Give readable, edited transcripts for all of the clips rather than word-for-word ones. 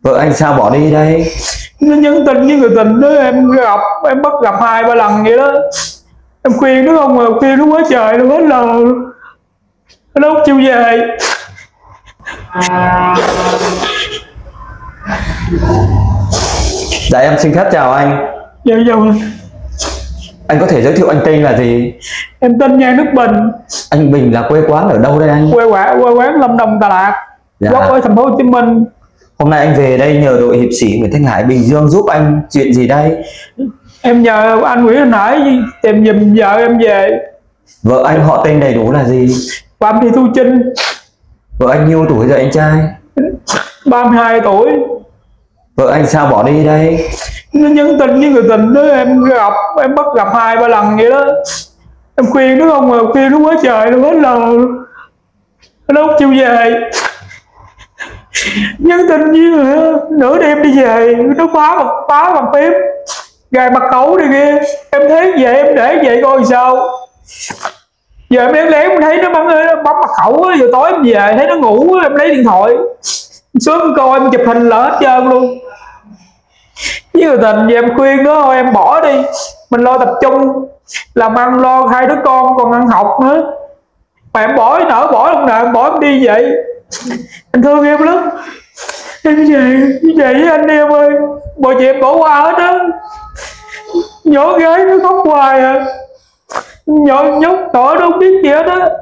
Vợ anh sao bỏ đi đây? Nó nhắn tin với người tình đó, em bắt gặp 2-3 lần vậy đó. Em khuyên nó không mà khuyên nó quá trời luôn, hết lời nó không chịu về. Dạ em xin phép chào anh. Dạ rồi. Anh có thể giới thiệu anh tên là gì? Em tên Nhan Đức Bình. Anh Bình là quê quán ở đâu đây anh? Quê quán Lâm Đồng, Đà Lạt. Dạ. Gốc ở thành phố Hồ Chí Minh. Hôm nay anh về đây nhờ đội hiệp sĩ Nguyễn Thanh Hải Bình Dương giúp anh chuyện gì đây? Em nhờ anh Nguyễn Thanh Hải tìm giùm vợ em về. Vợ anh họ tên đầy đủ là gì? Phạm Thị Thu Trinh. Vợ anh nhiêu tuổi rồi anh trai? 32 tuổi. Vợ anh sao bỏ đi đây? Nó nhắn tin với người tình đó, em bắt gặp 2-3 lần vậy đó. Em khuyên nó không mà khuyên nó quá trời luôn, hết lời nó không chịu về. Nhắn tin với nửa đêm đi về, nó phá bằng phím, gài mặt khẩu này kia. Em thấy vậy em để vậy coi sao. Giờ em lén em thấy nó bấm mặt khẩu á, giờ tối em về thấy nó ngủ em lấy điện thoại xuống coi, em chụp hình là hết trơn luôn. Với người tình thì em khuyên nó thôi em bỏ đi, mình lo tập trung làm ăn, lo 2 đứa con còn ăn học nữa. Mà em bỏ nỡ bỏ lúc nào em bỏ em đi vậy. Anh thương em lắm. Em về với anh em ơi, mọi chuyện em bỏ qua hết á. Nhỏ gái nó khóc hoài à, nhóc nhỏ nó không biết gì hết á,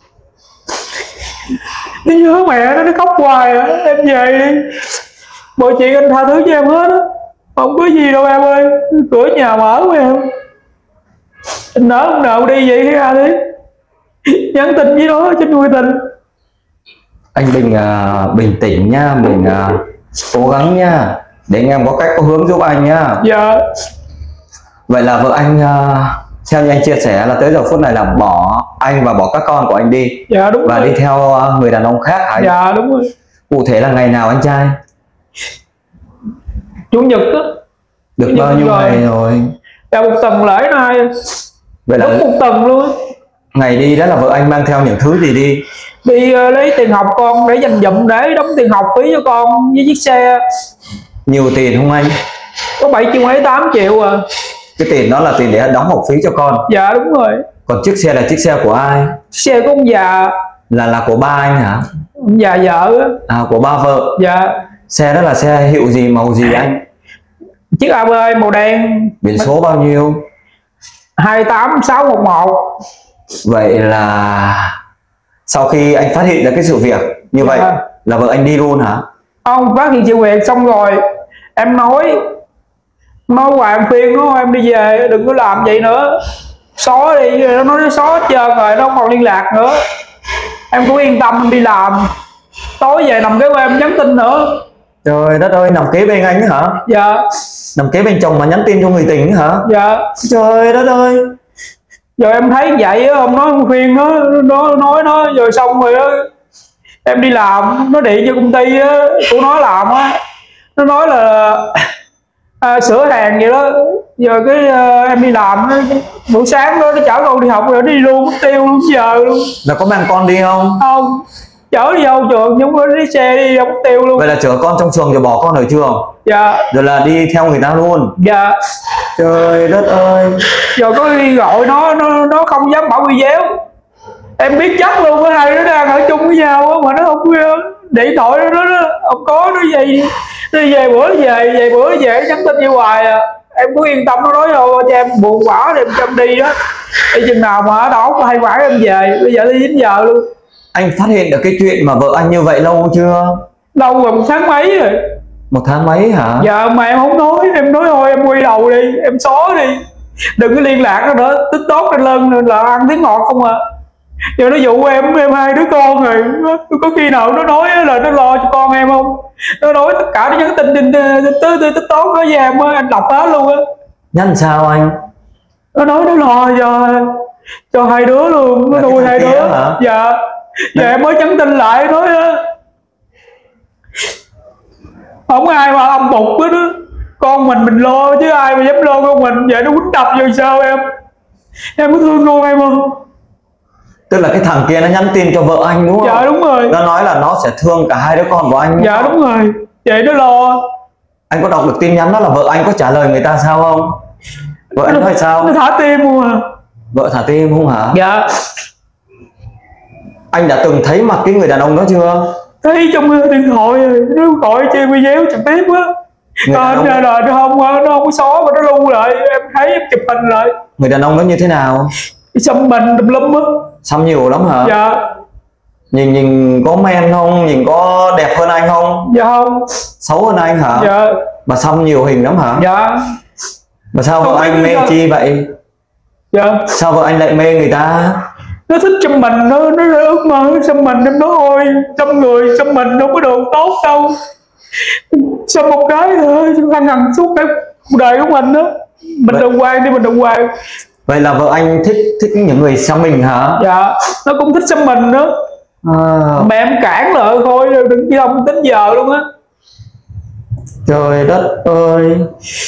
nó nhớ mẹ nó khóc hoài à. Em về đi, mọi chuyện anh tha thứ cho em hết á, không có gì đâu em ơi, cửa nhà mở của em. Anh nỡ không nợ đi vậy ra đi, nhắn tin với nó trên người tình. Anh Bình bình tĩnh nha, mình cố gắng nha, để anh em có cách có hướng giúp anh nha. Dạ. Vậy là vợ anh theo như anh chia sẻ là tới giờ phút này là bỏ anh và bỏ các con của anh đi. Dạ đúng và rồi. Đi theo người đàn ông khác hả? Dạ đúng rồi. Cụ thể là ngày nào anh trai? Chủ nhật á. Được bao nhiêu ngày rồi? Dạ 1 tuần lễ nay. Vậy là đúng 1 tuần luôn. Ngày đi đó là vợ anh mang theo những thứ gì đi? Đi lấy tiền học con để dành dụm để đóng tiền học phí cho con với chiếc xe. Nhiều tiền không anh? Có 7 triệu mấy 8 triệu à. Cái tiền đó là tiền để đóng học phí cho con? Dạ đúng rồi. Còn chiếc xe là chiếc xe của ai? Xe của ông già. Là của ba anh hả? Ông già vợ á. À, của ba vợ. Dạ. Xe đó là xe hiệu gì, màu gì anh? Chiếc AB màu đen. Biển số bao nhiêu? 28611. Vậy là sau khi anh phát hiện ra cái sự việc như vậy là vợ anh đi luôn hả? Ông phát hiện sự việc xong rồi em nói hoài, em khuyên nó em đi về đừng có làm vậy nữa, xóa đi. Nó nói nó xóa hết trơn rồi, nó không còn liên lạc nữa. Em cũng yên tâm em đi làm, tối về nằm kế bên em nhắn tin nữa. Trời đất ơi, nằm kế bên anh hả? Dạ. Nằm kế bên chồng mà nhắn tin cho người tình hả? Dạ. Trời đất ơi. Giờ em thấy vậy ông nói em khuyên nó nói nó rồi xong rồi đó. Em đi làm, nó điện cho công ty á, của nó làm á, nó nói là sửa hàng vậy đó. Giờ cái em đi làm buổi sáng đó nó chở con đi học rồi nó đi luôn, mất tiêu luôn giờ luôn. Là có mang con đi không? Không, chở đi đâu trường giống với đi xe đi mất tiêu luôn. Vậy là chở con trong trường rồi bỏ con ở trường? Dạ. Rồi là đi theo người ta luôn? Dạ. Trời đất ơi. Giờ có đi gọi nó không dám bảo video. Em biết chắc luôn á, hai đứa đang ở chung với nhau á mà nó không điện thoại nó không có, nó về bữa về bữa về nhắn tin như hoài à. Em cũng yên tâm, nó nói thôi cho em buồn quả thì em cho em đi đó, đi chừng nào mà ở đó hay quả em về. Bây giờ đi đến giờ luôn. Anh phát hiện được cái chuyện mà vợ anh như vậy lâu chưa? Lâu rồi, 1 tháng mấy rồi. 1 tháng mấy hả? Dạ mà em không nói, em nói thôi em quy đầu đi, em xóa đi, đừng có liên lạc nữa. TikTok trên lưng là ăn tiếng ngọt không à. Giờ nó dụ em 2 đứa con rồi, có khi nào nó nói là nó lo cho con em không? Nó nói tất cả nó nhắn tin trên TikTok đó với em á, anh đọc hết luôn á. Nhắn sao anh? Nó nói nó lo cho 2 đứa luôn, nó nuôi 2 đứa hả? Dạ. Giờ em mới nhắn tin lại nói á, không ai mà âm tục hết á, con mình lo chứ ai mà dám lo con mình. Vậy nó quýnh đập rồi sao em có thương con em không? Tức là cái thằng kia nó nhắn tin cho vợ anh đúng không? Dạ đúng rồi. Nó nói là nó sẽ thương cả 2 đứa con của anh. Dạ đúng rồi. vậy nó lo. Anh có đọc được tin nhắn đó là vợ anh có trả lời người ta sao không? Vợ anh nói sao? Nó thả tim không à? Vợ thả tim không hả? Dạ. Anh đã từng thấy mặt cái người đàn ông đó chưa? Thấy trong điện thoại nó gọi chơi video trực tiếp á. Anh là nó không có xóa mà nó lưu lại, em thấy em chụp hình lại. Người đàn ông đó như thế nào? Xăm mình tùm lum á. Xăm nhiều lắm hả? Dạ. Nhìn có men không? Nhìn có đẹp hơn anh không? Dạ không. Xấu hơn anh hả? Dạ. Mà xăm nhiều hình lắm hả? Dạ. Mà sao vợ anh mê chi vậy? Dạ. Sao vợ anh lại mê người ta? Nó thích xăm mình, nó ước mơ xăm mình, em nói thôi xăm người xăm mình đâu có được tốt đâu, xăm một cái thôi ăn hằn suốt cái cuộc đời của mình đó. Mình đồng quan đi, mình đồng quan. Vậy là vợ anh thích những người xăm mình hả? Dạ, nó cũng thích xăm mình đó. Mẹ em cản lại thôi, đừng đi không tính giờ luôn á. Trời đất ơi.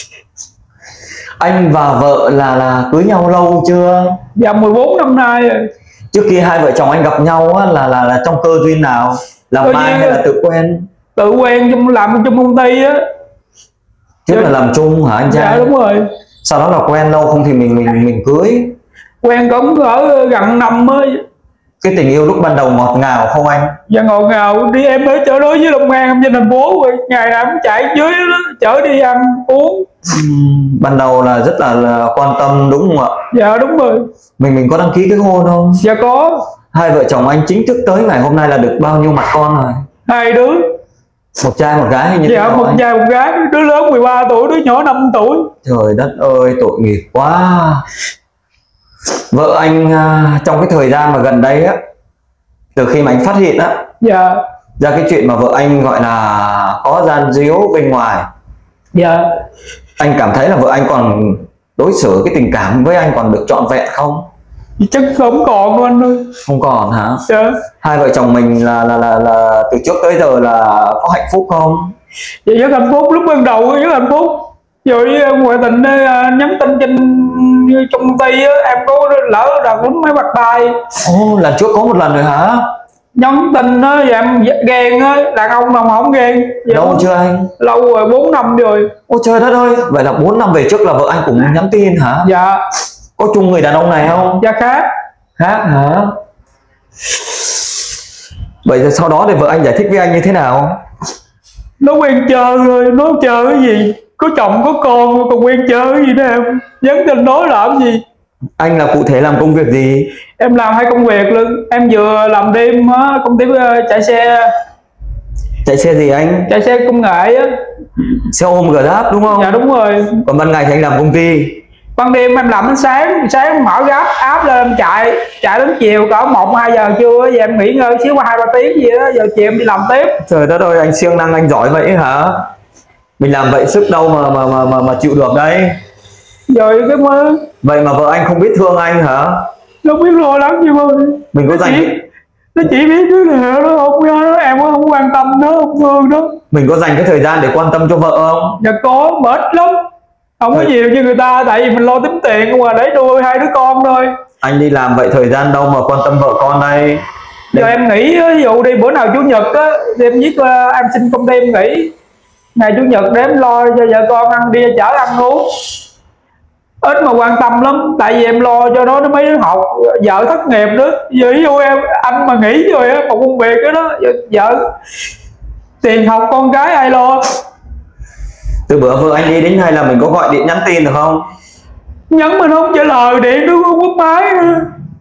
Anh và vợ là cưới nhau lâu chưa? Dạ 14 năm nay rồi. Trước kia hai vợ chồng anh gặp nhau á, là trong cơ duyên nào? Làm mai hay là tự quen? Tự quen, làm trong công ty á. Trước là làm chung hả anh trai? Dạ đúng rồi. Sau đó là quen lâu không thì mình cưới. Quen cũng ở gần năm mới. Cái tình yêu lúc ban đầu ngọt ngào không anh? Dạ ngọt ngào, đi em ở chợ đối với Long An, em trên thành phố rồi, ngày nào cũng chạy dưới đó, chở đi ăn uống. Ban đầu là rất là quan tâm đúng không ạ? Dạ đúng rồi. Mình có đăng ký kết hôn không? Dạ có. Hai vợ chồng anh chính thức tới ngày hôm nay là được bao nhiêu mặt con rồi? 2 đứa. Một trai một gái hay như thế dạ, nào? một trai một gái, đứa lớn 13 tuổi, đứa nhỏ 5 tuổi. Trời đất ơi, tội nghiệp quá. Vợ anh trong cái thời gian mà gần đây á, từ khi mà anh phát hiện á, dạ, ra cái chuyện mà vợ anh gọi là có gian díu bên ngoài, dạ, anh cảm thấy là vợ anh còn đối xử cái tình cảm với anh còn được trọn vẹn không? chắc không còn anh ơi. Không còn hả? Dạ. Hai vợ chồng mình là từ trước tới giờ là có hạnh phúc không? Dạ rất hạnh phúc, lúc ban đầu rất hạnh phúc. Rồi ngoại tình nhắn tin trên trong công ty á, em có lỡ đợt đúng mấy bạc tay. Ồ, lần trước có một lần rồi hả? Nhắn tin á, dạ em ghen á, đàn ông nào mà không ghen. Dạ, lâu chưa anh? Lâu rồi, 4 năm rồi. Ôi trời đất ơi, vậy là 4 năm về trước là vợ anh cũng nhắn tin hả? Dạ. Có chung người đàn ông này không? Dạ khác. Khác hả? Vậy rồi sau đó thì vợ anh giải thích với anh như thế nào? Nó quen chơi rồi, nó chơi cái gì? Có chồng có con còn quen chơi cái gì nữa em? Nhắn tin nói làm gì? Anh là cụ thể làm công việc gì? Em làm 2 công việc luôn. Em vừa làm đêm á, công ty chạy xe. Chạy xe gì anh? Chạy xe công nghệ á. Xe ôm Grab đúng không? Dạ đúng rồi. Còn ban ngày thì anh làm công ty. Ban đêm em làm đến sáng mở Grab áp lên em chạy đến chiều cỡ 1-2 giờ trưa, giờ em nghỉ ngơi xíu qua 2-3 tiếng gì đó, giờ chiều em đi làm tiếp. Trời đất ơi, anh siêng năng, anh giỏi vậy hả? Mình làm vậy sức đâu mà chịu được đấy. Rồi cái mới. Vậy mà vợ anh không biết thương anh hả? Nó biết lo lắng chứ không. Mình có dành Nó chỉ biết cái là nó không, em không quan tâm nó, không thương nó. Mình có dành cái thời gian để quan tâm cho vợ không? Dạ có, mà ít lắm. Không có nhiều như người ta, tại vì mình lo tính tiền mà để nuôi 2 đứa con thôi. Anh đi làm vậy thời gian đâu mà quan tâm vợ con đây. Giờ em nghỉ, ví dụ đi bữa nào chủ nhật á, thì em viết em xin công ty em nghỉ ngày chủ nhật để em lo cho vợ con ăn, đi chở ăn uống. Ít mà quan tâm lắm, tại vì em lo cho nó mấy đứa học, vợ thất nghiệp nữa. Giờ ví dụ anh mà nghỉ rồi á, một công việc đó, vợ tiền học con cái ai lo. Từ bữa vợ anh đi đến nay là mình có gọi điện nhắn tin được không? Nhắn mình không trả lời, điện nó không có máy nữa.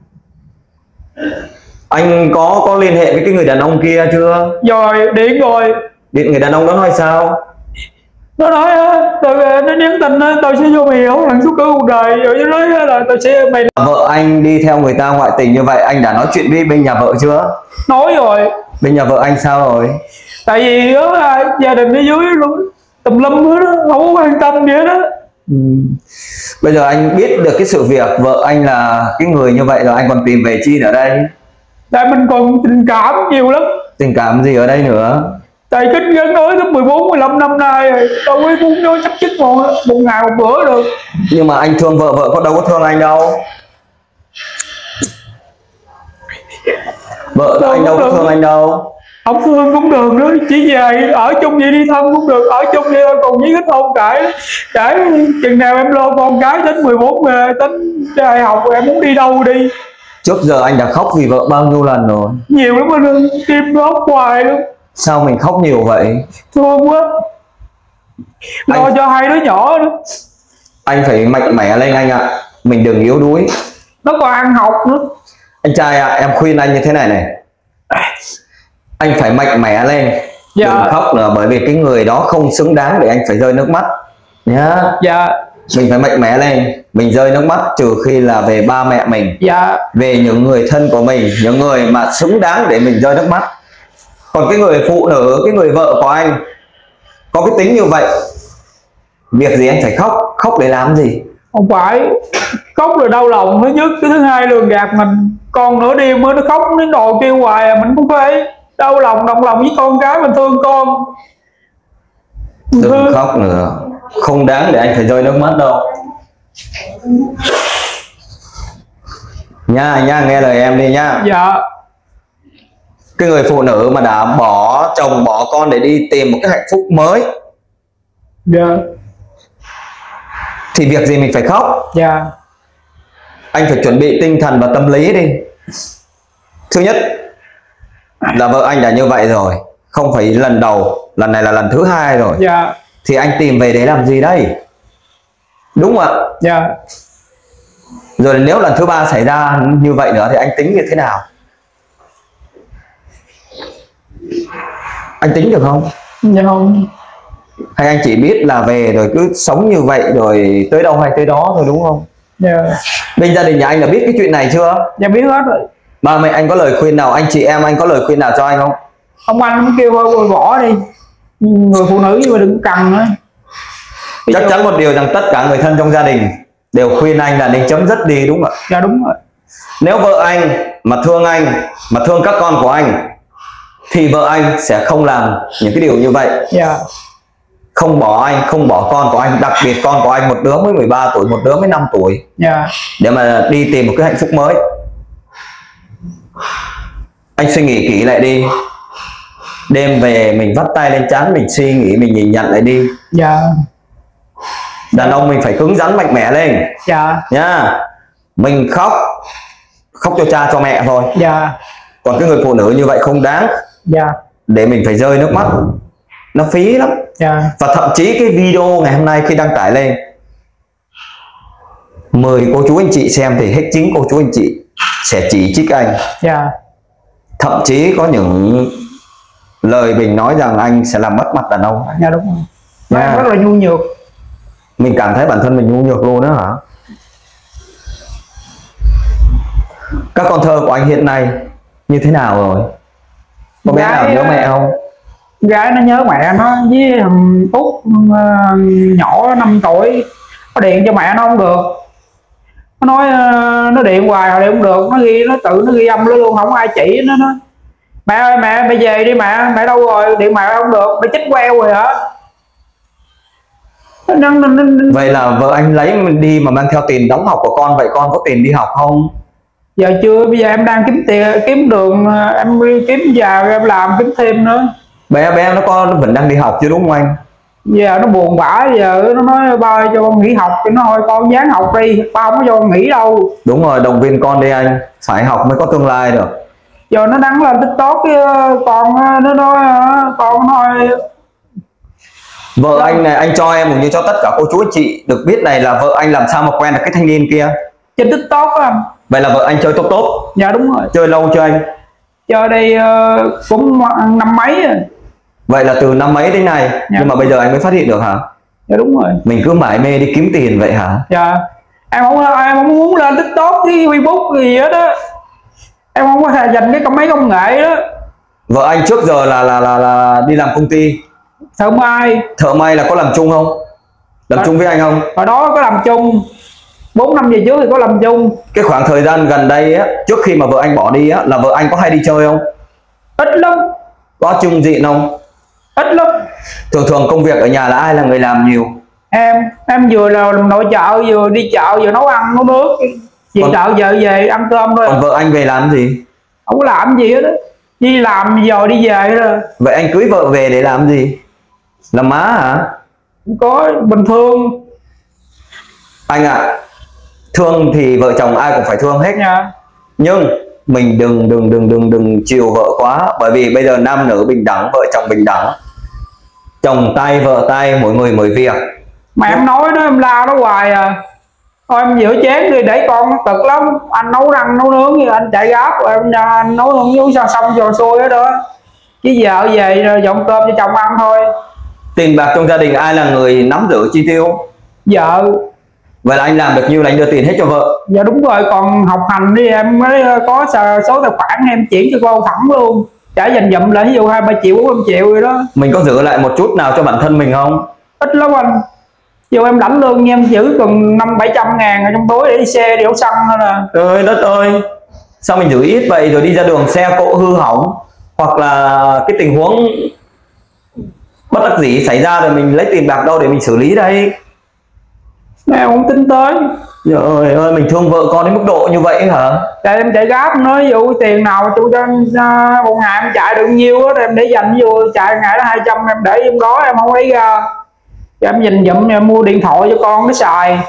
Anh có liên hệ với cái người đàn ông kia chưa? Rồi, điện rồi. Điện người đàn ông đó nói sao? Nó nói nó nhắn tin tôi sẽ vô mày hấu hẳn suốt cả cuộc đời, rồi nó nói là tôi sẽ mày. Vợ anh đi theo người ta ngoại tình như vậy, anh đã nói chuyện với bên nhà vợ chưa? Nói rồi. Bên nhà vợ anh sao rồi? Tại vì đó gia đình ở dưới luôn tùm lum hết đó, không có quan tâm gì hết đó. Bây giờ anh biết được cái sự việc vợ anh là cái người như vậy rồi, anh còn tìm về chi ở đây? Tại mình còn tình cảm nhiều lắm. Tình cảm gì ở đây nữa? Tại kết gắn nói tới 14-15 năm nay rồi, đâu có muốn nói chấm dứt một ngày một bữa được. Nhưng mà anh thương vợ, vợ có đâu có thương anh đâu. Vợ anh đâu có thương anh đâu. Không thương cũng được nữa, chỉ về ở chung vậy đi thân cũng được, ở chung vậy thôi, còn với cái thôn cãi chừng nào em lo con cái đến 14 đến đại học em muốn đi đâu đi. Trước giờ anh đã khóc vì vợ bao nhiêu lần rồi? Nhiều lắm anh ơi, tim nó khóc hoài luôn. Sao mình khóc nhiều vậy? Thương quá, lo cho hai đứa nhỏ nữa. Anh phải mạnh mẽ lên anh ạ, mình đừng yếu đuối. Nó còn ăn học nữa. Anh trai ạ, em khuyên anh như thế này này, anh phải mạnh mẽ lên. Dạ. Đừng khóc nữa, bởi vì cái người đó không xứng đáng để anh phải rơi nước mắt nhá. Dạ. Mình phải mạnh mẽ lên, mình rơi nước mắt trừ khi là về ba mẹ mình, dạ, về những người thân của mình, những người mà xứng đáng để mình rơi nước mắt. Còn cái người phụ nữ, cái người vợ của anh có cái tính như vậy, việc gì anh phải khóc? Khóc để làm gì? không phải khóc rồi đau lòng thứ nhất, cái thứ hai lường gạt mình. Con nửa đêm mới nó khóc đến đòi kêu hoài mình cũng phải đau lòng, đồng lòng với con cái mình, thương con. Đừng khóc nữa, không đáng để anh phải rơi nước mắt đâu nha. Nha, nghe lời em đi nha. Dạ. Cái người phụ nữ mà đã bỏ chồng bỏ con để đi tìm một cái hạnh phúc mới, Dạ. thì việc gì mình phải khóc? Dạ. Anh phải chuẩn bị tinh thần và tâm lý đi. Thứ nhất là vợ anh đã như vậy rồi, không phải lần đầu, lần này là lần thứ hai rồi. Dạ. Thì anh tìm về để làm gì đây? Đúng không ạ? Dạ. Rồi nếu lần thứ ba xảy ra như vậy nữa thì anh tính như thế nào? Anh tính được không? Dạ không. Hay anh chỉ biết là về rồi cứ sống như vậy rồi tới đâu hay tới đó thôi, đúng không? Dạ. Bên gia đình nhà anh là biết cái chuyện này chưa? Dạ biết hết rồi. Ba mẹ anh có lời khuyên nào, anh chị em anh có lời khuyên nào cho anh không? Ông anh cũng kêu thôi bỏ đi, người phụ nữ nhưng mà đừng cần nữa. Chắc chắn một điều rằng tất cả người thân trong gia đình đều khuyên anh là nên chấm dứt đi, đúng không ạ? Dạ đúng rồi. Nếu vợ anh mà thương các con của anh thì vợ anh sẽ không làm những cái điều như vậy. Dạ. Không bỏ anh, không bỏ con của anh, đặc biệt con của anh, một đứa mới 13 tuổi, một đứa mới 5 tuổi, Dạ. để mà đi tìm một cái hạnh phúc mới. Anh suy nghĩ kỹ lại đi. Đêm về mình vắt tay lên trán, mình suy nghĩ, mình nhìn nhận lại đi. Dạ. Đàn ông mình phải cứng rắn mạnh mẽ lên. Dạ. Nha. Mình khóc cho cha cho mẹ thôi. Dạ. Còn cái người phụ nữ như vậy không đáng Dạ. để mình phải rơi nước mắt, nó phí lắm. Dạ. Và thậm chí cái video ngày hôm nay khi đăng tải lên, 10 cô chú anh chị xem thì hết 9 cô chú anh chị sẽ chỉ trích anh. Dạ. Thậm chí có những lời mình nói rằng anh sẽ làm mất mặt đàn ông. Dạ đúng rồi. Rất là nhu nhược. Mình cảm thấy bản thân mình nhu nhược luôn đó hả? Các con thơ của anh hiện nay như thế nào rồi? Có bé nào nhớ mẹ không? Gái nó nhớ mẹ nó, với thằng Út nhỏ 5 tuổi nó điện cho mẹ nó không được. Nó nói nó điện hoài rồi điện không được, nó tự nó ghi âm nó luôn, không ai chỉ nó. Mẹ ơi mẹ về đi mẹ đâu rồi, điện mẹ không được, mẹ chết queo rồi hả? Vậy là vợ anh lấy mình đi mà mang theo tiền đóng học của con, vậy con có tiền đi học không? Giờ chưa, bây giờ em đang kiếm tiền, kiếm đường, em kiếm giờ em làm kiếm thêm nữa. Bé nó vẫn đang đi học chứ đúng không anh? Giờ nó buồn bã, giờ nó nói ba cho con nghỉ học, thì nó thôi con dáng học đi, ba không có cho con nghỉ đâu. Đúng rồi, động viên con đi anh, phải học mới có tương lai được. Giờ nó đăng lên TikTok con nó nói con nói vợ anh này, anh cho em cũng như cho tất cả cô chú anh chị được biết này, là vợ anh làm sao mà quen được cái thanh niên kia trên TikTok á. Vậy là vợ anh chơi tốt. Dạ đúng rồi. Chơi lâu chưa anh? Chơi đây cũng năm mấy rồi. Vậy là từ năm mấy đến nay. Dạ. Nhưng mà bây giờ anh mới phát hiện được hả? Dạ đúng rồi. Mình cứ mải mê đi kiếm tiền vậy hả? Dạ. Em không muốn lên TikTok cái Facebook gì hết á. Em không có dành cái mấy công nghệ đó. Vợ anh trước giờ là đi làm công ty Thợ may. Thợ may là có làm chung không? Làm chung với anh không? Hồi đó có làm chung, 4 năm về trước thì có làm chung. Cái khoảng thời gian gần đây á, trước khi mà vợ anh bỏ đi á, là vợ anh có hay đi chơi không? Ít lắm. Có chung diện không? Ít lắm. Thường công việc ở nhà là ai là người làm nhiều? Em vừa là nội trợ, vừa đi chợ, vừa nấu ăn nấu nước. Về chợ vợ về ăn cơm thôi. Còn vợ anh về làm gì? Không có làm gì hết đó. đi làm rồi đi về rồi. Vậy anh cưới vợ về để làm gì? Làm má hả? Có bình thường. Anh ạ, thương thì vợ chồng ai cũng phải thương hết. Dạ. Nhưng mình đừng chiều vợ quá, bởi vì bây giờ nam nữ bình đẳng, vợ chồng bình đẳng, chồng tay vợ tay, mỗi người mỗi việc. Mà em nói nó, em la nó hoài à. Thôi em rửa chén đi để con, nó cực lắm. Anh nấu răng nấu nướng thì anh chạy gáp, anh nấu nướng sao xong rồi xôi hết đó. Chứ vợ về rồi dọn cơm cho chồng ăn thôi. Tiền bạc trong gia đình ai là người nắm giữ chi tiêu? Vợ. Vậy là anh làm được nhiêu là anh đưa tiền hết cho vợ? Dạ đúng rồi, còn học hành đi em mới có số tài khoản em chuyển cho cô thẳng luôn. Trả dành dụm lại ví dụ 2-3 triệu 4-5 triệu rồi đó. Mình có giữ lại một chút nào cho bản thân mình không? Ít lắm anh. Dù em lãnh lương nha, em giữ còn 500-700 ngàn ở trong túi để đi xe đi đổ xăng thôi nè. Ơi đất ơi, sao mình giữ ít vậy, rồi đi ra đường xe cộ hư hỏng hoặc là cái tình huống bất đắc dĩ xảy ra rồi mình lấy tiền bạc đâu để mình xử lý đây? Em không tính tới. Trời ơi, mình thương vợ con đến mức độ như vậy hả? Tại em chạy gáp nói ví dụ tiền nào chú cho một ngày em chạy được nhiêu á, em để dành, ví dụ chạy ngày đó 200 em để trong đó em không lấy ra. Rồi em dành dụm em mua điện thoại cho con nó xài.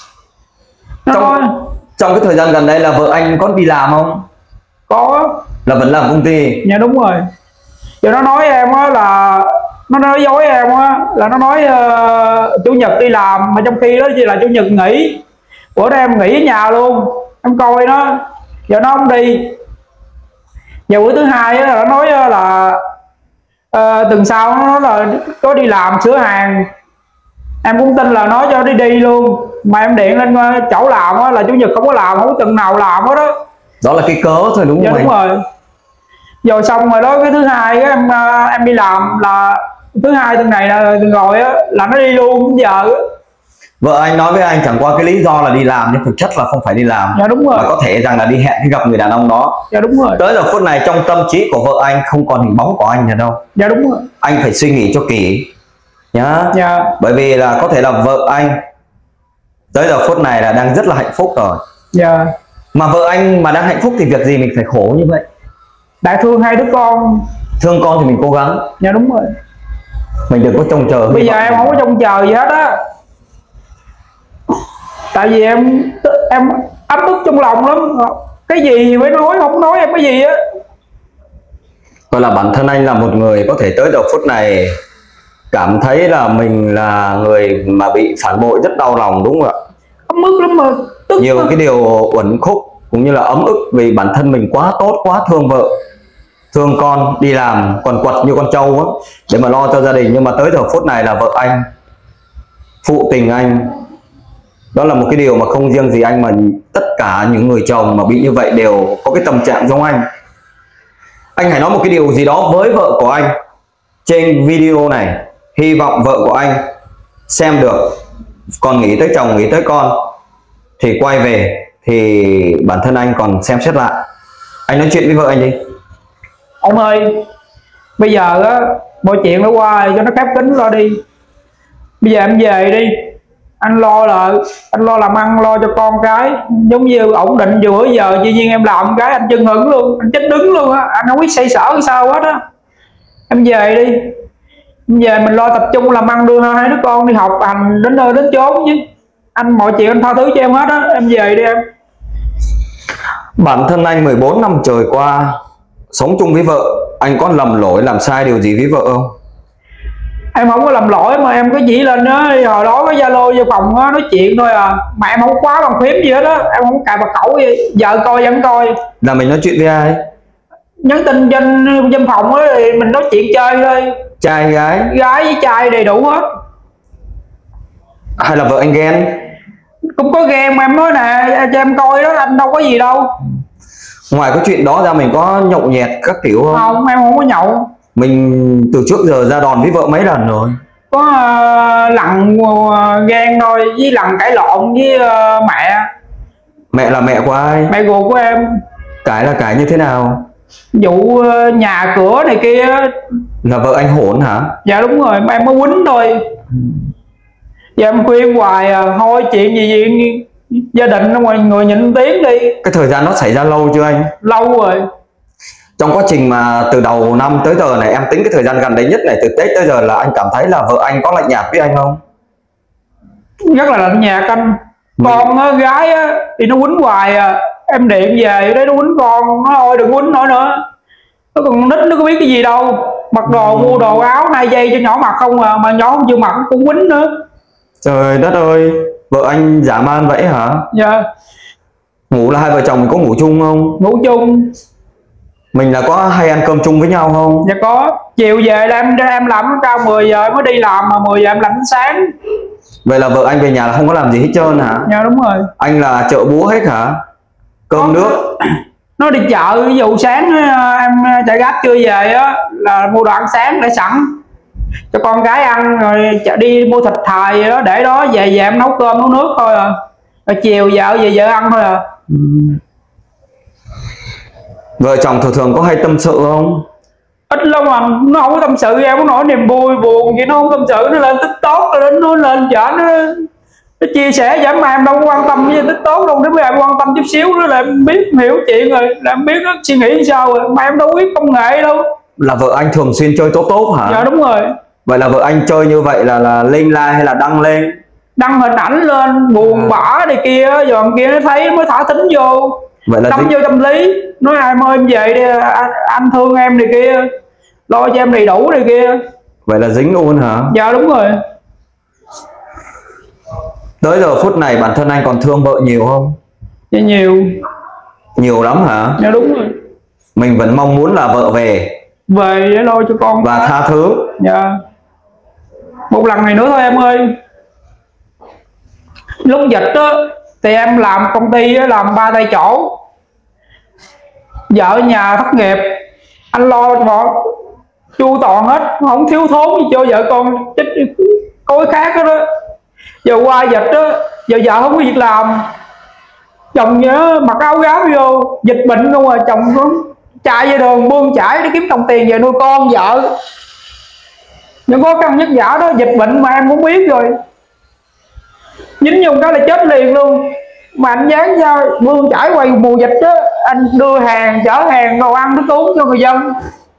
Trong cái thời gian gần đây là vợ anh có đi làm không? Có. Là vẫn làm công ty? Dạ đúng rồi. Giờ nó nói em á là nó nói dối em á là nó nói chủ nhật đi làm, mà trong khi đó chỉ là chủ nhật nghỉ. Bữa đó em nghỉ ở nhà luôn, em coi nó, giờ nó không đi. Giờ bữa thứ hai á nó nói là tuần sau nó nói là có đi làm sửa hàng. Em cũng tin là nó cho đi luôn, mà em điện lên chỗ làm á là chủ nhật không có làm, không có tuần nào làm hết đó. Đó là cái cớ thôi đúng không? Dạ đúng rồi. Rồi xong rồi đó, cái thứ hai á em đi làm là thứ hai tuần này là rồi á là nó đi luôn giờ. Vợ anh nói với anh chẳng qua cái lý do là đi làm nhưng thực chất là không phải đi làm. Dạ đúng rồi. Và có thể rằng là đi hẹn đi gặp người đàn ông đó. Dạ đúng rồi. Tới giờ phút này trong tâm trí của vợ anh không còn hình bóng của anh nữa đâu. Dạ đúng rồi. Anh phải suy nghĩ cho kỹ nhá. Dạ. Bởi vì là có thể là vợ anh tới giờ phút này là đang rất là hạnh phúc rồi. Dạ. Mà vợ anh mà đang hạnh phúc thì việc gì mình phải khổ như vậy? Đại thương hai đứa con. Thương con thì mình cố gắng. Dạ đúng rồi. Mình đừng có trông chờ. Bây giờ em không có trông chờ gì hết á. Tại vì em ấm ức trong lòng lắm. Cái gì phải nói, không nói em cái gì á. Gọi là bản thân anh là một người có thể tới giờ phút này cảm thấy là mình là người mà bị phản bội, rất đau lòng đúng không ạ? Ấm ức lắm mà. Tức nhiều mà. Cái điều uẩn khúc cũng như là ấm ức vì bản thân mình quá tốt, quá thương vợ, thương con, đi làm quần quật như con trâu á để mà lo cho gia đình. Nhưng mà tới giờ phút này là vợ anh phụ tình anh. Đó là một cái điều mà không riêng gì anh mà tất cả những người chồng mà bị như vậy đều có cái tâm trạng giống anh. Anh hãy nói một cái điều gì đó với vợ của anh trên video này, hy vọng vợ của anh xem được, còn nghĩ tới chồng nghĩ tới con thì quay về thì bản thân anh còn xem xét lại. Anh nói chuyện với vợ anh đi. Ông ơi, bây giờ á mọi chuyện nó qua cho nó khép kín lo đi. Bây giờ em về đi, anh lo làm ăn, lo cho con cái giống như ổn định. Vừa bữa giờ tự nhiên em làm cái anh chân hững luôn, anh chết đứng luôn á, anh không biết xoay sở sao hết á. Em về đi, em về mình lo tập trung làm ăn, đưa hai đứa con đi học hành đến nơi đến chốn chứ. Anh mọi chuyện anh tha thứ cho em hết á, em về đi em. Bản thân anh 14 năm trời qua sống chung với vợ, anh có lầm lỗi làm sai điều gì với vợ không? Em không có làm lỗi, mà em có chỉ lên đó hồi đó có Zalo vô phòng đó, nói chuyện thôi à, mà em không khóa bằng phím gì hết á, em không cài bật khẩu gì. Vợ coi vẫn coi. Là mình nói chuyện với ai? Nhắn tin trên phòng á thì mình nói chuyện chơi thôi. Trai gái? Gái với trai đầy đủ hết. Hay là vợ anh ghen? Cũng có ghen mà em nói nè cho em coi đó, anh đâu có gì đâu. Ngoài cái chuyện đó ra mình có nhậu nhẹt các kiểu không? Không, em không có nhậu. Mình từ trước giờ ra đòn với vợ mấy lần rồi? Có lần ghen thôi, với lần cãi lộn với mẹ. Mẹ là mẹ của ai? Mẹ ruột của em. Cãi là cãi như thế nào? Vụ nhà cửa này kia. Là vợ anh hỗn hả? Dạ đúng rồi, mà em mới quýnh thôi. Giờ em khuyên hoài à, thôi chuyện gì gia đình ở ngoài người nhịn tiếng đi. Cái thời gian nó xảy ra lâu chưa anh? Lâu rồi. Trong quá trình mà từ đầu năm tới giờ này, em tính cái thời gian gần đây nhất này, từ Tết tới giờ, là anh cảm thấy là vợ anh có lạnh nhạt với anh không? Rất là lạnh nhạt anh. Con á, gái á, thì nó quýnh hoài à. Em điện về đấy nó quýnh con, nó ôi đừng quýnh nữa. Nó còn nít nó có biết cái gì đâu, mặc đồ mua đồ áo 2 giây cho nhỏ mặc không à, mà nhỏ không chịu mặc cũng quýnh nữa. Trời đất ơi, vợ anh dã man vậy hả? Dạ. Ngủ là hai vợ chồng mình có ngủ chung không? Ngủ chung. Mình là có hay ăn cơm chung với nhau không? Dạ có. Chiều về là em làm cao 10 giờ mới đi làm, mà 10 giờ em làm đến sáng. Vậy là vợ anh về nhà là không có làm gì hết trơn hả? Dạ đúng rồi. Anh là chợ búa hết hả? Cơm nước. Nó đi chợ, ví dụ sáng em chạy gấp chưa về á là mua đồ ăn sáng để sẵn cho con cái ăn, rồi đi mua thịt thài đó để đó, về em nấu cơm nấu nước thôi à, rồi chiều vợ về vợ ăn thôi à. Vợ chồng thường thường có hay tâm sự không? Ít lắm mà nó không có tâm sự, em có nỗi niềm vui buồn gì nó không tâm sự. Nó lên TikTok rồi nó lên chợ nó chia sẻ vậy mà em đâu có quan tâm với TikTok đâu. Nếu mà em quan tâm chút xíu nữa là em biết hiểu chuyện rồi, là em biết nó suy nghĩ sao rồi, mà em đâu biết công nghệ đâu. Là vợ anh thường xuyên chơi tố tốt hả? Dạ đúng rồi. Vậy là vợ anh chơi như vậy là lên like hay là đăng lên? Đăng hình ảnh lên buồn bã này kia, rồi kia nó thấy mới thả thính vô. Vậy là đâm vô tâm lý, nói em ơi em về đi, anh thương em này kia, lo cho em đầy đủ này kia. Vậy là dính luôn hả? Dạ đúng rồi. Tới giờ phút này bản thân anh còn thương vợ nhiều không? Dạ nhiều. Nhiều lắm hả? Dạ đúng rồi. Mình vẫn mong muốn là vợ về để lo cho con và tha thứ. Dạ. Một lần này nữa thôi em ơi. Lúc dịch đó thì em làm công ty đó, làm 3 tay chỗ, vợ nhà thất nghiệp, anh lo bọn chu toàn hết, không thiếu thốn gì cho vợ con, chết có cái khác đó. Giờ qua dịch đó, giờ vợ không có việc làm, chồng nhớ mặc áo gáo vô, dịch bệnh không à, chồng nó chạy về đường bươn chải để kiếm đồng tiền về nuôi con vợ. Những khó khăn nhất vả đó, dịch bệnh mà em cũng biết rồi, dính dùng cái là chết liền luôn. Mà anh dán sao bươn chải quay mùa dịch đó, anh đưa hàng chở hàng đồ ăn thức uống cho người dân.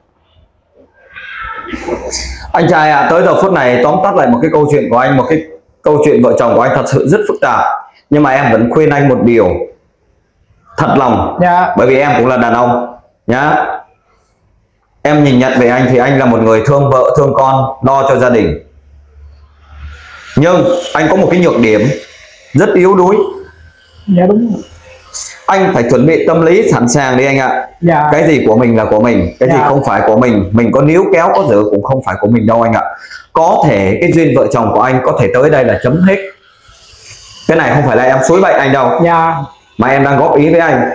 Anh trai à, tới giờ phút này tóm tắt lại một cái câu chuyện của anh, một cái câu chuyện vợ chồng của anh thật sự rất phức tạp, nhưng mà em vẫn khuyên anh một điều thật lòng. Dạ. Bởi vì em cũng là đàn ông nhá. Em nhìn nhận về anh thì anh là một người thương vợ thương con, lo cho gia đình, nhưng anh có một cái nhược điểm rất yếu đuối. Dạ đúng rồi. Anh phải chuẩn bị tâm lý sẵn sàng đi anh ạ. Dạ. Cái gì của mình là của mình, cái gì không phải của mình có níu kéo có giữ cũng không phải của mình đâu anh ạ. Có thể cái duyên vợ chồng của anh có thể tới đây là chấm hết. Cái này không phải là em xúi bậy anh đâu. Dạ. Mà em đang góp ý với anh.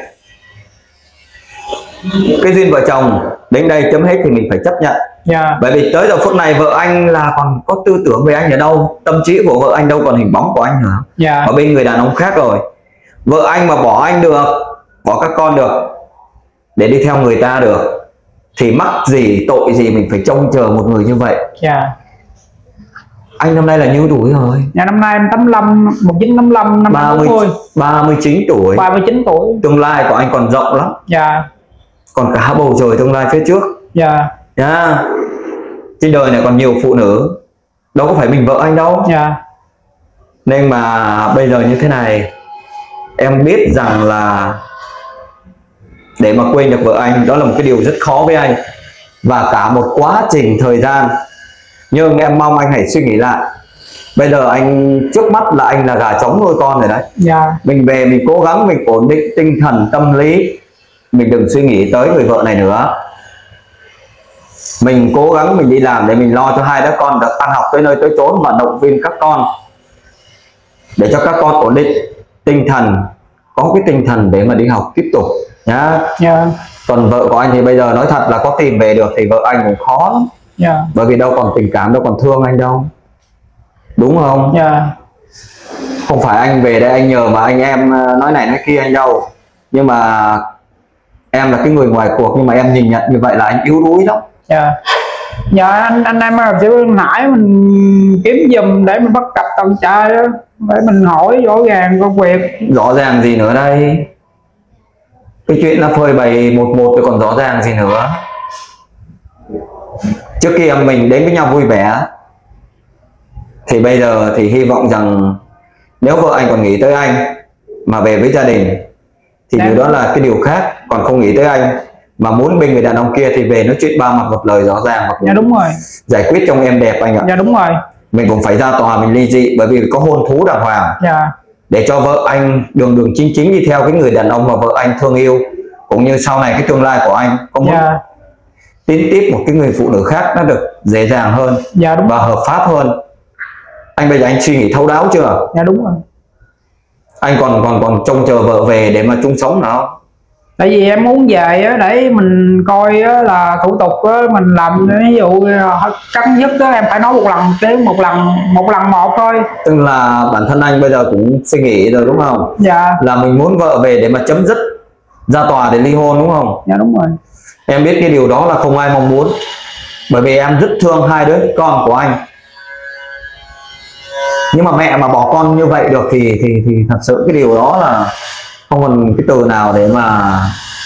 Cái duyên vợ chồng đến đây chấm hết thì mình phải chấp nhận. Dạ. Bởi vì tới giờ phút này vợ anh là còn có tư tưởng về anh ở đâu, tâm trí của vợ anh đâu còn hình bóng của anh nữa. Dạ. Ở bên người đàn ông khác rồi. Vợ anh mà bỏ anh được, bỏ các con được để đi theo người ta được thì mắc gì tội gì mình phải trông chờ một người như vậy. Dạ. Anh năm nay là nhiêu tuổi rồi? Dạ năm nay em 85, 1985, năm 39 tuổi. 39 tuổi. Tương lai của anh còn rộng lắm. Dạ. Còn cả bầu trời tương lai phía trước. Dạ. Nha. Trên đời này còn nhiều phụ nữ, đâu có phải mình vợ anh đâu. Dạ. Nên mà bây giờ như thế này, em biết rằng là để mà quên được vợ anh đó là một cái điều rất khó với anh, và cả một quá trình thời gian. Nhưng em mong anh hãy suy nghĩ lại. Bây giờ anh trước mắt là anh là gà trống nuôi con rồi đấy. Dạ. Mình về mình cố gắng mình ổn định tinh thần tâm lý, mình đừng suy nghĩ tới người vợ này nữa. Mình cố gắng mình đi làm để mình lo cho hai đứa con được ăn học tới nơi tới chốn, và động viên các con để cho các con ổn định tinh thần, có cái tinh thần để mà đi học tiếp tục nhá. Dạ. Còn vợ của anh thì bây giờ nói thật là có tìm về được thì vợ anh cũng khó lắm. Dạ. Bởi vì đâu còn tình cảm, đâu còn thương anh đâu, đúng không? Dạ. Không phải anh về đây anh nhờ mà anh em nói này nói kia anh đâu, nhưng mà em là cái người ngoài cuộc, nhưng mà em nhìn nhận như vậy là anh yếu đuối lắm. Dạ. Dạ anh em làm sẽ nãy mình kiếm giùm để mình bắt cặp con trai đó, để mình hỏi rõ ràng công việc. Rõ ràng gì nữa đây? Cái chuyện là phơi bày một thì còn rõ ràng gì nữa. Trước kia mình đến với nhau vui vẻ, thì bây giờ thì hy vọng rằng nếu vợ anh còn nghĩ tới anh mà về với gia đình thì điều đó là cái điều khác. Còn không nghĩ tới anh mà muốn bên người đàn ông kia thì về nói chuyện ba mặt một lời rõ ràng và Dạ đúng rồi. giải quyết trong êm đẹp anh ạ. Dạ đúng rồi. Mình cũng phải ra tòa mình ly dị, bởi vì có hôn thú đàng hoàng. Dạ. Để cho vợ anh đường chính đi theo cái người đàn ông mà vợ anh thương yêu, cũng như sau này cái tương lai của anh có muốn tiến tiếp một cái người phụ nữ khác nó được dễ dàng hơn. Dạ đúng. Và hợp pháp hơn. Anh bây giờ anh suy nghĩ thấu đáo chưa? Dạ đúng rồi. Anh còn trông chờ vợ về để mà chung sống nào? Tại vì em muốn về để mình coi là thủ tục mình làm, ví dụ căng nhất em phải nói một lần tới một lần một thôi. Tức là bản thân anh bây giờ cũng suy nghĩ rồi đúng không? Dạ. Là mình muốn vợ về để mà chấm dứt, ra tòa để ly hôn đúng không? Dạ đúng rồi. Em biết cái điều đó là không ai mong muốn, bởi vì em rất thương hai đứa con của anh. Nhưng mà mẹ mà bỏ con như vậy được thì thật sự cái điều đó là không còn cái từ nào để mà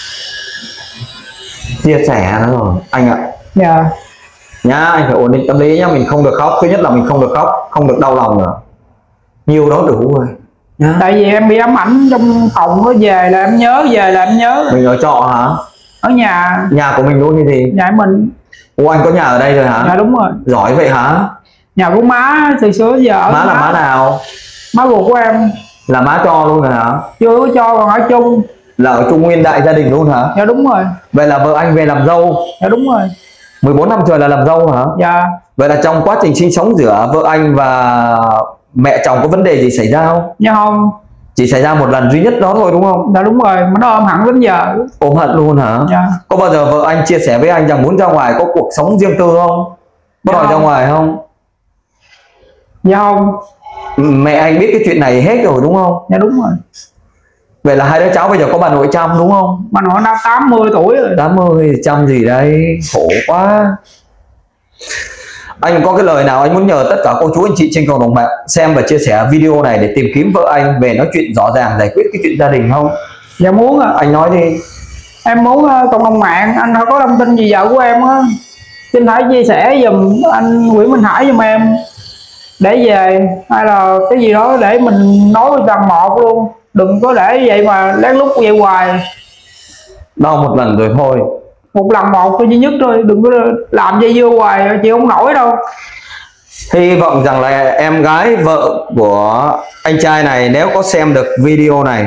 chia sẻ nữa rồi anh ạ. Dạ. Nhá, anh phải ổn định tâm lý nhá. Mình không được khóc. Thứ nhất là mình không được khóc, không được đau lòng nữa. Nhiều đó đủ rồi nhá. Tại vì em bị ám ảnh trong phòng, nó về là em nhớ, về là em nhớ. Mình ở trọ hả? Ở nhà. Nhà của mình luôn như gì? Nhà mình. Ủa anh có nhà ở đây rồi hả? Dạ đúng rồi. Giỏi vậy hả? Nhà của má từ xưa giờ. Má là má nào? Má ruột của em. Là má cho luôn rồi hả? Chưa có cho, còn ở chung. Là ở chung nguyên đại gia đình luôn hả? Dạ đúng rồi. Vậy là vợ anh về làm dâu? Dạ đúng rồi. 14 năm trời là làm dâu hả? Dạ. Vậy là trong quá trình sinh sống giữa vợ anh và mẹ chồng có vấn đề gì xảy ra không? Dạ không. Chỉ xảy ra một lần duy nhất đó thôi đúng không? Dạ đúng rồi, mà nó ôm hẳn đến giờ. Ôm hận luôn hả? Dạ. Có bao giờ vợ anh chia sẻ với anh rằng muốn ra ngoài có cuộc sống riêng tư không? Có đòi ra ngoài không? Dạ không. Mẹ anh biết cái chuyện này hết rồi đúng không? Dạ đúng rồi. Vậy là hai đứa cháu bây giờ có bà nội chăm đúng không? Bà nội đã 80 tuổi rồi. 80 chăm gì đây? Khổ quá. Anh có cái lời nào anh muốn nhờ tất cả cô chú anh chị trên cộng đồng mạng xem và chia sẻ video này để tìm kiếm vợ anh về nói chuyện rõ ràng, giải quyết cái chuyện gia đình không? Dạ muốn ạ. Anh nói đi. Em muốn cộng đồng mạng anh có thông tin gì vợ của em á, xin hãy chia sẻ giùm anh Nguyễn Minh Hải giùm em để về, hay là cái gì đó để mình nói rằng một luôn, đừng có để vậy mà lén lút vậy hoài. Đau một lần rồi thôi. Một lần một thôi duy nhất thôi, đừng có làm dây dưa hoài, chị không nổi đâu. Hy vọng rằng là em gái vợ của anh trai này nếu có xem được video này,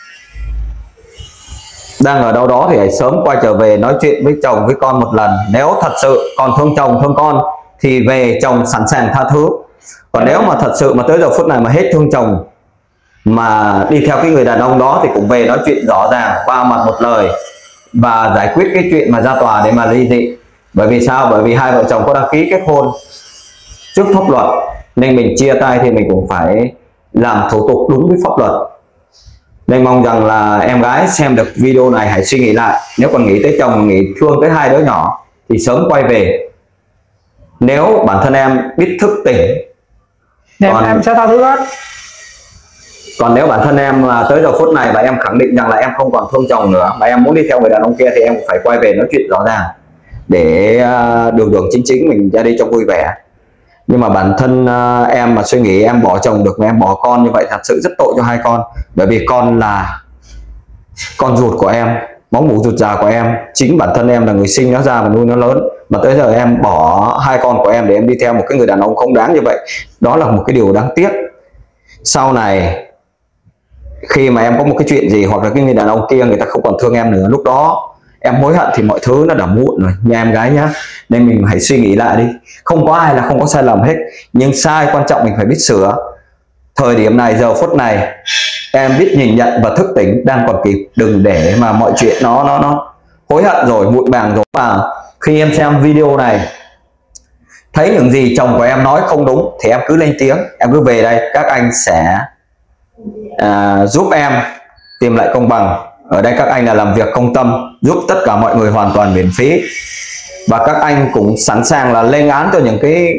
đang ở đâu đó thì hãy sớm quay trở về nói chuyện với chồng với con một lần. Nếu thật sự còn thương chồng thương con thì về chồng sẵn sàng tha thứ. Còn nếu mà thật sự mà tới giờ phút này mà hết thương chồng mà đi theo cái người đàn ông đó thì cũng về nói chuyện rõ ràng qua mặt một lời và giải quyết cái chuyện mà ra tòa để mà ly dị. Bởi vì sao? Bởi vì hai vợ chồng có đăng ký kết hôn trước pháp luật, nên mình chia tay thì mình cũng phải làm thủ tục đúng với pháp luật. Nên mong rằng là em gái xem được video này hãy suy nghĩ lại. Nếu còn nghĩ tới chồng, nghĩ thương tới hai đứa nhỏ thì sớm quay về. Nếu bản thân em biết thức tỉnh, em sẽ tha thứ hết. Còn nếu bản thân em tới giờ phút này và em khẳng định rằng là em không còn thương chồng nữa mà em muốn đi theo người đàn ông kia thì em cũng phải quay về nói chuyện rõ ràng để đường chính mình ra đi cho vui vẻ. Nhưng mà bản thân em mà suy nghĩ em bỏ chồng được mà em bỏ con như vậy thật sự rất tội cho hai con. Bởi vì con là con ruột của em, máu mủ ruột già của em, chính bản thân em là người sinh nó ra và nuôi nó lớn, mà tới giờ em bỏ hai con của em để em đi theo một cái người đàn ông không đáng như vậy, đó là một cái điều đáng tiếc. Sau này khi mà em có một cái chuyện gì hoặc là cái người đàn ông kia người ta không còn thương em nữa, lúc đó em hối hận thì mọi thứ nó đã muộn rồi nha em gái nhá. Nên mình hãy suy nghĩ lại đi. Không có ai là không có sai lầm hết, nhưng sai quan trọng mình phải biết sửa. Thời điểm này, giờ phút này em biết nhìn nhận và thức tỉnh đang còn kịp. Đừng để mà mọi chuyện nó hối hận rồi, muộn màng rồi. Mà khi em xem video này thấy những gì chồng của em nói không đúng thì em cứ lên tiếng, em cứ về đây, các anh sẽ giúp em tìm lại công bằng. Ở đây các anh là làm việc công tâm, giúp tất cả mọi người hoàn toàn miễn phí, và các anh cũng sẵn sàng là lên án cho những cái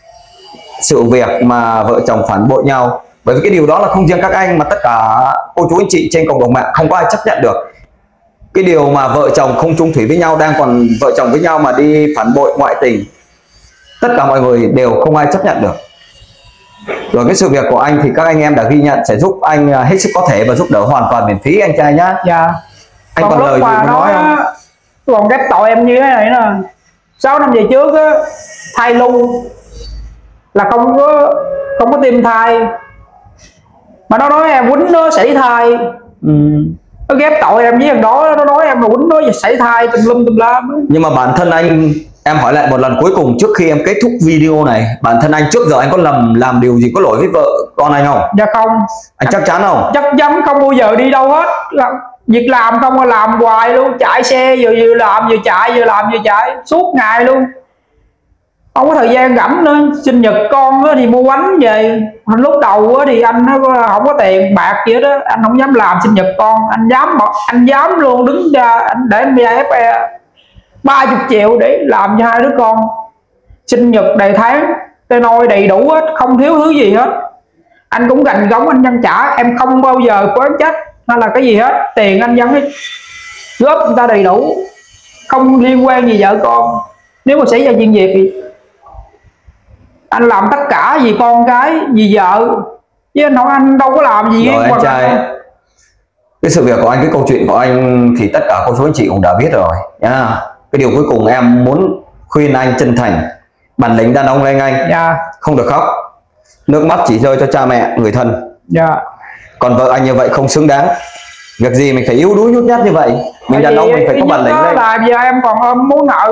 sự việc mà vợ chồng phản bội nhau. Bởi vì cái điều đó là không riêng các anh mà tất cả cô chú anh chị trên cộng đồng mạng không có ai chấp nhận được. cái điều mà vợ chồng không chung thủy với nhau, đang còn vợ chồng với nhau mà đi phản bội ngoại tình, tất cả mọi người đều không ai chấp nhận được. Rồi cái sự việc của anh thì các anh em đã ghi nhận, sẽ giúp anh hết sức có thể và giúp đỡ hoàn toàn miễn phí anh trai nhá. Dạ. Anh còn lời gì muốn nói không? Còn ghép tội em như thế này nè, 6 năm về trước á, thai lu là không có tim thai, mà nó nói em quýnh nó sảy thai. Nó ghép tội em với thằng đó, nó nói em là quýnh nó sảy thai tùm la. Nhưng mà bản thân anh, em hỏi lại một lần cuối cùng trước khi em kết thúc video này, bản thân anh trước giờ anh có làm điều gì có lỗi với vợ con anh không? Dạ không. Anh chắc chắn không? Chắc chắn không bao giờ đi đâu hết. Việc làm không là làm hoài luôn, chạy xe vừa làm vừa chạy, vừa làm vừa chạy suốt ngày luôn, không có thời gian rảnh nữa. Sinh nhật con thì mua bánh về, lúc đầu thì anh không có tiền bạc gì đó, anh không dám làm sinh nhật con. Anh dám luôn đứng ra anh để em FE 30 triệu để làm cho 2 đứa con. Sinh nhật đầy tháng tôi nôi đầy đủ hết, không thiếu thứ gì hết. Anh cũng gành góng anh nhân trả, em không bao giờ quán trách hay là cái gì hết. Tiền anh vẫn góp người ta đầy đủ, không liên quan gì vợ con. Nếu mà xảy ra chuyện gì thì anh làm tất cả vì con cái, vì vợ, chứ anh đâu có làm gì. Rồi anh trai, cái sự việc của anh, cái câu chuyện của anh thì tất cả cô chú anh chị cũng đã biết rồi nhá. Cái điều cuối cùng em muốn khuyên anh chân thành, bản lĩnh đàn ông lên anh. Dạ. Không được khóc, nước mắt chỉ rơi cho cha mẹ, người thân. Dạ. Còn vợ anh như vậy không xứng đáng. Việc gì mình phải yếu đuối nhút nhát như vậy. Mình đàn ông mình phải có bản lĩnh đây. Là giờ em còn muốn nợ,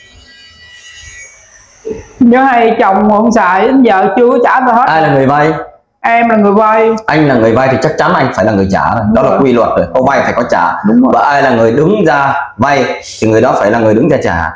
nhớ hay chồng mượn xài đến giờ chưa trả tôi hết. Ai là người vay? Em là người vay. Anh là người vay thì chắc chắn anh phải là người trả. Đó là quy luật rồi, có vay phải có trả. Đúng rồi. Và ai là người đứng ra vay thì người đó phải là người đứng ra trả.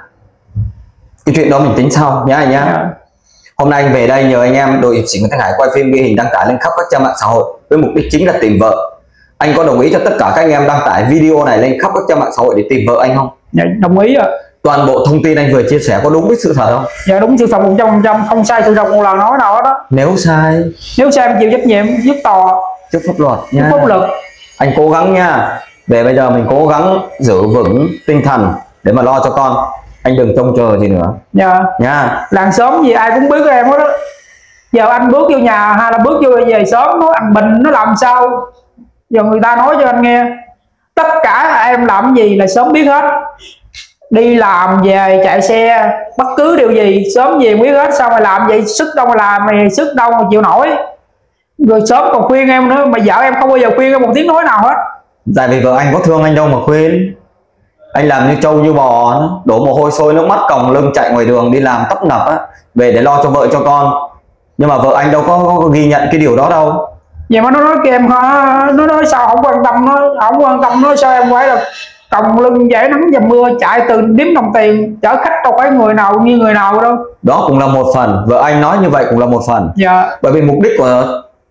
Cái chuyện đó mình tính sau nhá anh nhá. Yeah. Hôm nay anh về đây nhờ anh em đội hiệp sĩ Nguyễn Thanh Hải quay phim ghi hình đăng tải lên khắp các trang mạng xã hội với mục đích chính là tìm vợ. Anh có đồng ý cho tất cả các anh em đăng tải video này lên khắp các trang mạng xã hội để tìm vợ anh không? Dạ, đồng ý ạ. Toàn bộ thông tin anh vừa chia sẻ có đúng với sự thật không? Dạ đúng sự thật 100%, không sai sự thật một lần nói nào đó. Nếu sai em chịu trách nhiệm trước tòa, trước pháp luật nha. trước pháp luật. Anh cố gắng nha. Về bây giờ mình cố gắng giữ vững tinh thần để mà lo cho con. Anh đừng trông chờ gì nữa. Dạ. Nha. Làng xóm gì ai cũng biết em hết đó. Giờ anh bước vô nhà hay là bước vô về xóm nói ăn Bình nó làm sao, giờ người ta nói cho anh nghe. Tất cả em làm gì là sớm biết hết. Đi làm về chạy xe bất cứ điều gì sớm về biết hết. Sao mà làm vậy, sức đâu mà làm, mày sức đâu mà chịu nổi. Rồi sớm còn khuyên em nữa, mà vợ em không bao giờ khuyên em một tiếng nói nào hết. Tại vì vợ anh có thương anh đâu mà khuyên. Anh làm như trâu như bò, đổ mồ hôi sôi nước mắt còng lưng chạy ngoài đường đi làm tấp nập á, về để lo cho vợ cho con. Nhưng mà vợ anh đâu có ghi nhận cái điều đó đâu. Vậy mà nó nói kêu em, nó nói sao không quan tâm, nó không quan tâm, nó sao em phải là còng lưng dễ nắng dầm mưa chạy từ điếm đồng tiền chở khách, đâu phải người nào như người nào đâu. Đó cũng là một phần, vợ anh nói như vậy cũng là một phần. Dạ. Bởi vì mục đích của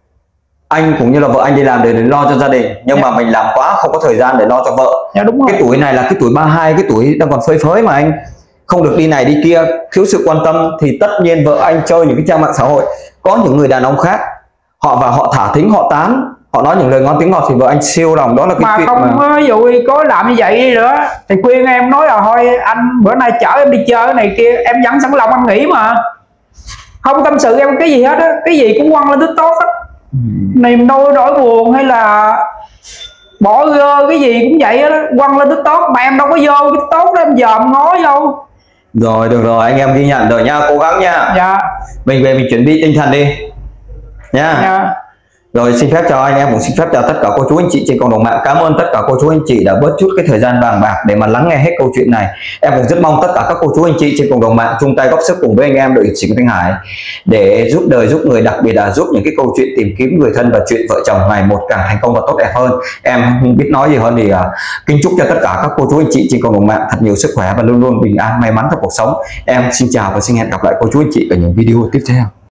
anh cũng như là vợ anh đi làm để lo cho gia đình, nhưng mà mình làm quá không có thời gian để lo cho vợ. Dạ đúng rồi. Cái tuổi này là cái tuổi 32, cái tuổi đang còn phơi phới mà anh không được đi này đi kia, thiếu sự quan tâm thì tất nhiên vợ anh chơi những cái trang mạng xã hội, có những người đàn ông khác họ thả thính, họ tán, họ nói những lời ngon tiếng ngọt thì vợ anh siêu lòng. Đó là cái chuyện mà ví dụ có làm như vậy đi nữa thì khuyên em nói là thôi anh bữa nay chở em đi chơi cái này kia, em vẫn sẵn lòng anh nghỉ mà, không tâm sự em cái gì hết á, cái gì cũng quăng lên TikTok hết. Niềm đau nỗi buồn hay là bỏ gơ cái gì cũng vậy đó, quăng lên TikTok mà em đâu có vô cái TikTok đó em dòm ngó vô. Rồi được rồi, anh em ghi nhận rồi nha, cố gắng nha. Dạ. Mình về mình chuẩn bị tinh thần đi nha. Dạ. Rồi xin phép chào anh em, cũng xin phép chào tất cả cô chú anh chị trên cộng đồng mạng. Cảm ơn tất cả cô chú anh chị đã bớt chút cái thời gian vàng bạc để mà lắng nghe hết câu chuyện này. Em cũng rất mong tất cả các cô chú anh chị trên cộng đồng mạng chung tay góp sức cùng với anh em đội hiệp sĩ Nguyễn Thanh Hải để giúp đời giúp người, đặc biệt là giúp những cái câu chuyện tìm kiếm người thân và chuyện vợ chồng ngày một càng thành công và tốt đẹp hơn. Em không biết nói gì hơn thì kính chúc cho tất cả các cô chú anh chị trên cộng đồng mạng thật nhiều sức khỏe và luôn luôn bình an may mắn trong cuộc sống. Em xin chào và xin hẹn gặp lại cô chú anh chị ở những video tiếp theo.